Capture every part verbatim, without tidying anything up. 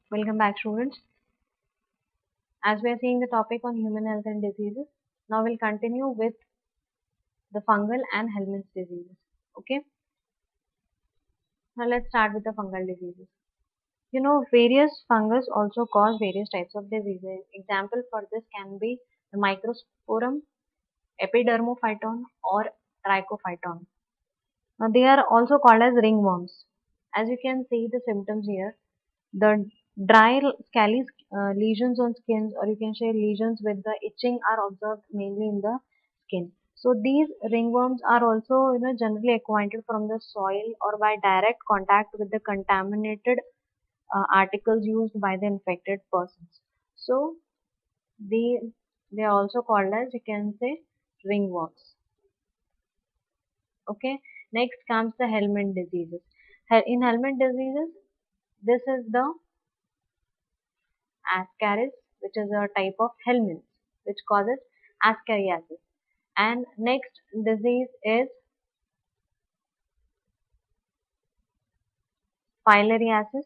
Welcome back, students. As we are seeing the topic on human health and diseases, now we'll continue with the fungal and Helminth's diseases. Okay, now let's start with the fungal diseases. You know, various fungus also cause various types of diseases. Example for this can be the microsporum, epidermophyton, or trichophyton. Now, they are also called as ringworms. As you can see the symptoms here, the dry scaly uh, lesions on skins, or you can say lesions with the itching, are observed mainly in the skin. So these ringworms are also you know generally acquired from the soil or by direct contact with the contaminated uh, articles used by the infected persons. So they they are also called as, you can say, ringworms. Okay. Next comes the helminth diseases. Hel- In helminth diseases, this is the ascaris, which is a type of helminth, which causes ascariasis. And next disease is filariasis.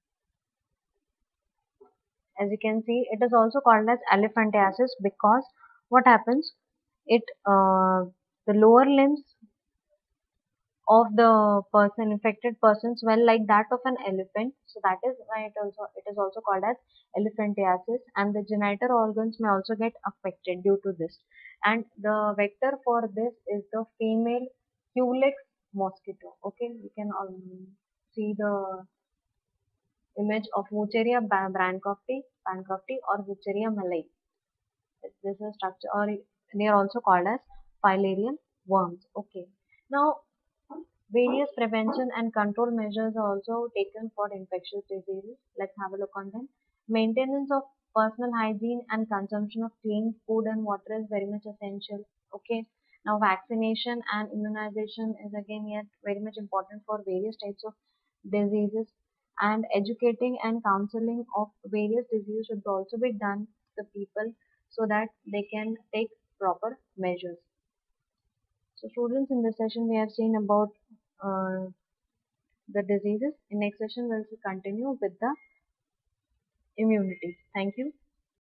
As you can see, it is also called as elephantiasis because what happens? It uh, the lower limbs of the person infected person swell like that of an elephant, so that is why it also it is also called as elephantiasis, and the genital organs may also get affected due to this. And the vector for this is the female Culex mosquito. Okay, you can um, see the image of Wucheria bancrofti bancrofti or Wucheria malai. This is structure, or they are also called as filarial worms. Okay, now various prevention and control measures are also taken for infectious diseases. Let's have a look on them. Maintenance of personal hygiene and consumption of clean food and water is very much essential. Okay. Now, vaccination and immunization is again yet very much important for various types of diseases. And educating and counseling of various diseases should also be done to the people so that they can take proper measures. So students, in this session we have seen about uh, the diseases. In next session we'll continue with the immunity. Thank you.